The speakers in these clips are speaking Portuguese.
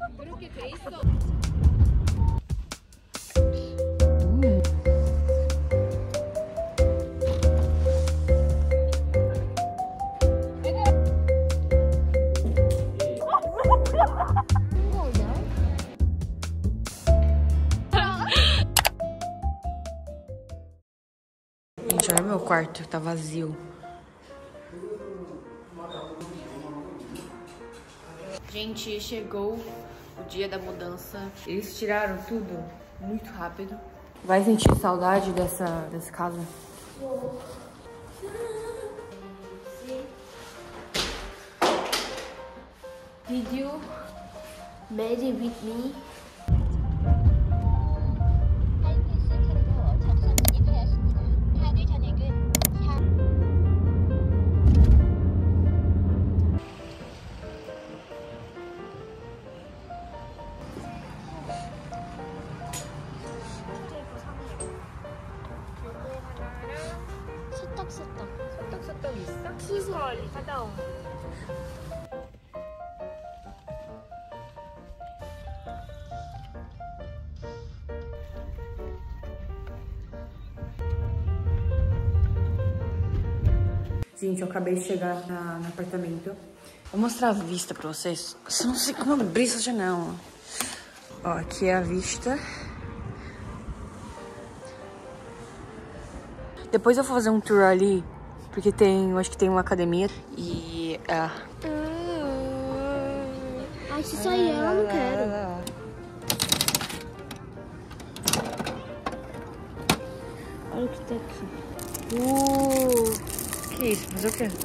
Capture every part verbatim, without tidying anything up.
Gente, olha meu quarto, tá vazio. Gente, chegou o dia da mudança. Eles tiraram tudo muito rápido. Vai sentir saudade dessa, dessa casa? Did you marry with me? 소떡소떡 소떡소떡 있어? 수설 하다옹. Gente, eu acabei de chegar na, no apartamento. Vou mostrar a vista pra vocês. Eu não sei como abrir essa janela. Ó, aqui é a vista. Depois eu vou fazer um tour ali, porque tem, eu acho que tem uma academia e... Ah. Ai, se sair ela, eu não quero. Olha o que tá aqui. Uh, que isso? Fazer o quê?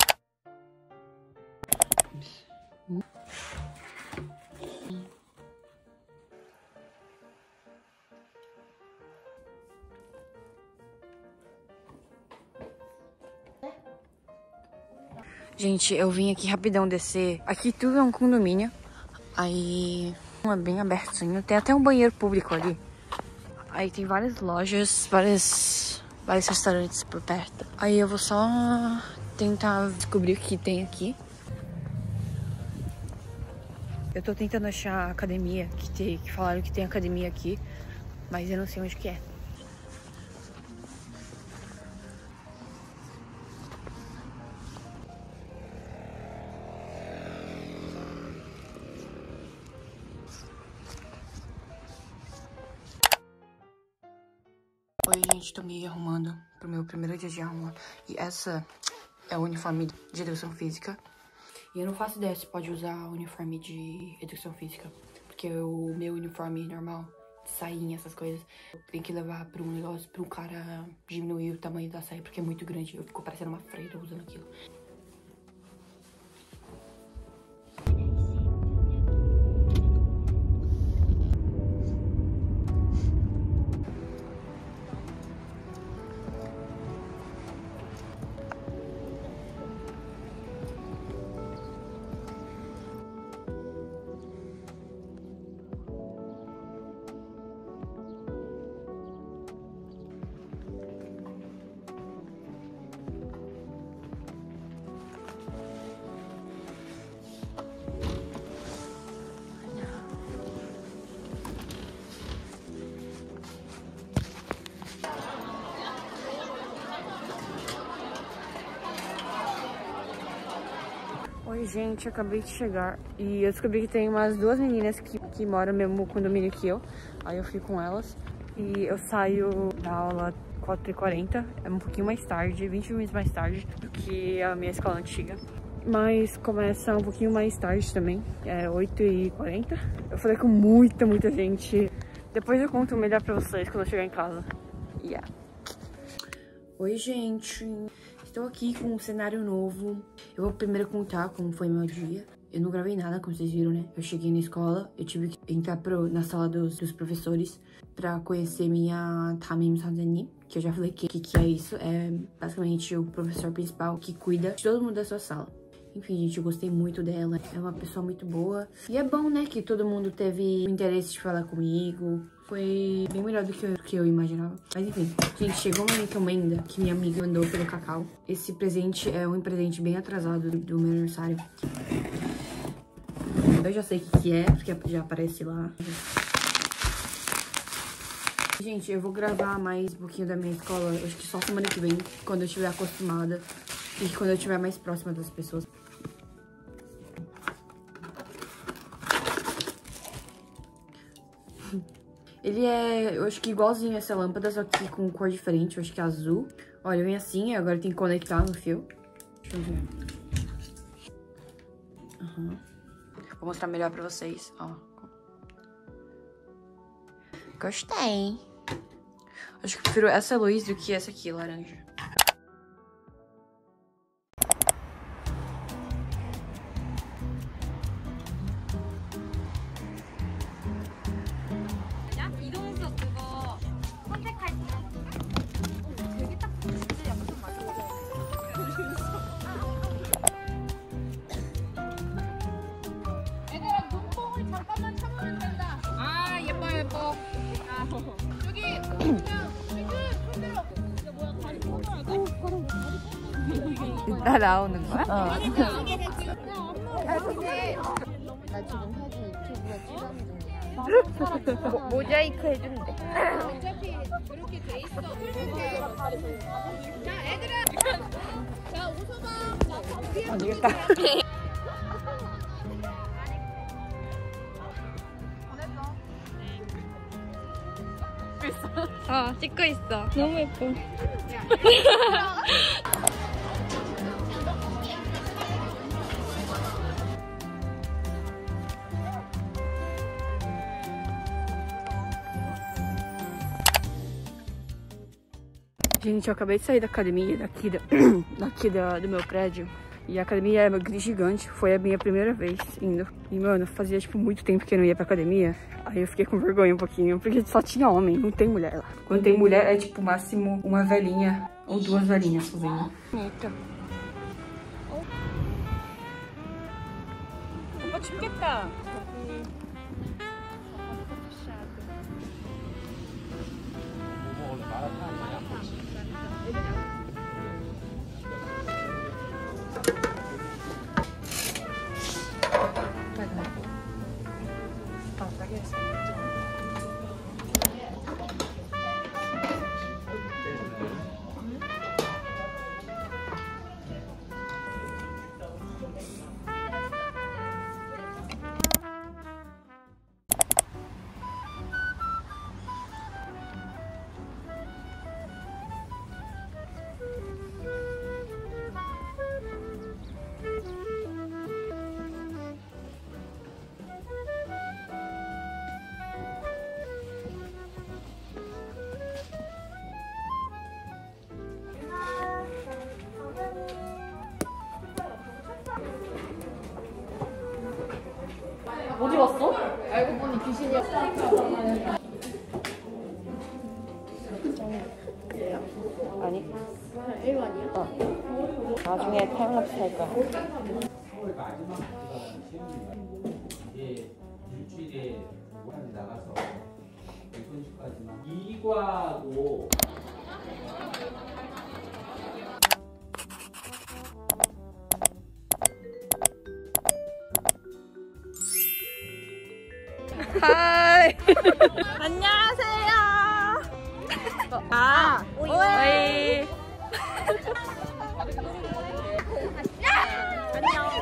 Gente, eu vim aqui rapidão descer. Aqui tudo é um condomínio. Aí é bem abertinho. Tem até um banheiro público ali. Aí tem várias lojas, várias, vários restaurantes por perto. Aí eu vou só tentar descobrir o que tem aqui. Eu tô tentando achar a academia, que, tem, que falaram que tem academia aqui. Mas eu não sei onde que é. Oi, gente, tô me arrumando pro meu primeiro dia de aula. E essa é o uniforme de educação física. E eu não faço ideia se pode usar o uniforme de educação física. Porque o meu uniforme normal, de sainha, essas coisas, eu tenho que levar pra um negócio, pra um cara diminuir o tamanho da saia, porque é muito grande. Eu fico parecendo uma freira usando aquilo. Oi, gente, acabei de chegar e eu descobri que tem umas duas meninas que, que moram no mesmo condomínio que eu. Aí eu fui com elas e eu saio da aula quatro e quarenta, é um pouquinho mais tarde, vinte minutos mais tarde do que a minha escola antiga. Mas começa um pouquinho mais tarde também, é oito e quarenta. Eu falei com muita, muita gente. Depois eu conto melhor pra vocês quando eu chegar em casa. Yeah. Oi, gente. Estou aqui com um cenário novo. Eu vou primeiro contar como foi meu dia. Eu não gravei nada, como vocês viram, né? Eu cheguei na escola, eu tive que entrar pro, na sala dos, dos professores pra conhecer minha Tamim Sanzani, que eu já falei que, que que é isso. É basicamente o professor principal que cuida de todo mundo da sua sala. Enfim, gente, eu gostei muito dela. É uma pessoa muito boa. E é bom, né, que todo mundo teve o interesse de falar comigo. Foi bem melhor do que eu, do que eu imaginava. Mas enfim, gente, chegou uma encomenda que minha amiga mandou pelo Cacau. Esse presente é um presente bem atrasado do, do meu aniversário. Eu já sei o que, que é, porque já aparece lá. Gente, eu vou gravar mais um pouquinho da minha escola, acho que só semana que vem, quando eu estiver acostumada e quando eu estiver mais próxima das pessoas. Ele é, eu acho que igualzinho essa lâmpada, só que com cor diferente, eu acho que é azul. Olha, vem assim, agora tem que conectar no fio. Deixa eu ver. Uhum. Vou mostrar melhor pra vocês, ó. Gostei. Acho que prefiro essa luz do que essa aqui, laranja. 나 나오는 거야? 어. 나 지금 사진 유튜브에 찍었는데 모, 모자이크 해준대. 어차피 그렇게 돼 있어. 자, 얘들아. 자, 웃어봐. 안 되겠다. 어, 찍고 있어. 너무 예뻐. Gente, eu acabei de sair da academia daqui, da, daqui da, do meu prédio. E a academia é gigante, foi a minha primeira vez indo. E, mano, fazia, tipo, muito tempo que eu não ia pra academia. Aí eu fiquei com vergonha um pouquinho, porque só tinha homem, não tem mulher lá. Quando tem mulher, é, tipo, máximo uma velhinha ou duas velhinhas fazendo. Eita. 오빠 춥겠다. 어디 왔어? 알고 보니 귀신이었어. 아니. 일 번이야? 어. 나중에 타임lap스 할 거야. 서울 마지막 시험이 이제 일주일에 나가서 백분식까지만 이과도 하이. 안녕하세요. 아, 오이. 오이. 안녕.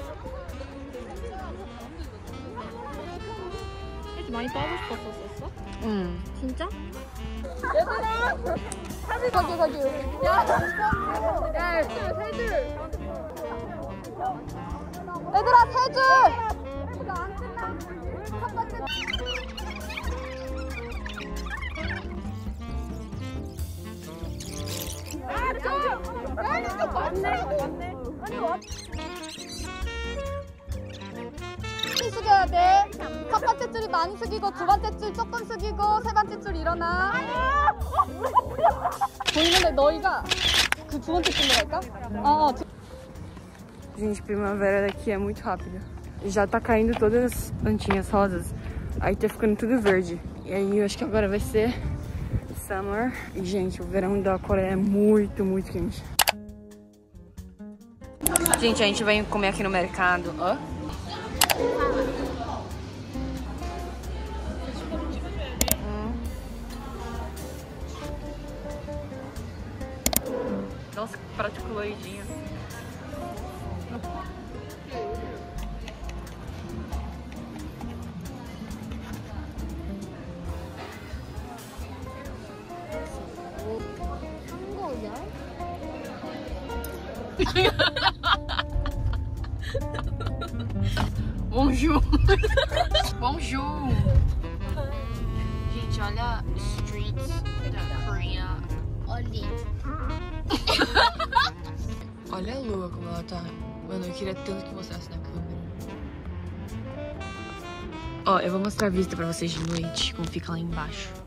많이 따고 싶었었어? 응. 진짜? 얘들아! 거기 거기 여기. 야, 야, 세 줄. 얘들아 세 줄. 이거 안 끝나. 첫 번째. 아, 저. 아니, 저 맞네. 맞네. 아니, 왔. 숙여야 돼. 첫 번째 줄이 많이 숙이고 두 번째 줄 조금 숙이고 세 번째 줄 일어나. 보이는데 너희가 그 두 번째 줄로 갈까? 어. 어. Gente, primavera daqui é muito rápida. Já tá caindo todas as plantinhas rosas. Aí tá ficando tudo verde. E aí eu acho que agora vai ser summer. E gente, o verão da Coreia é muito, muito quente. Gente, a gente veio comer aqui no mercado. Hã? chocolate coloridinho. Bonjour! Bonjour! Gente, olha streets da Coreia. Olha. Olha a lua como ela tá. Mano, eu queria tanto que mostrasse na câmera. Ó, eu vou mostrar a vista pra vocês de noite, como fica lá embaixo.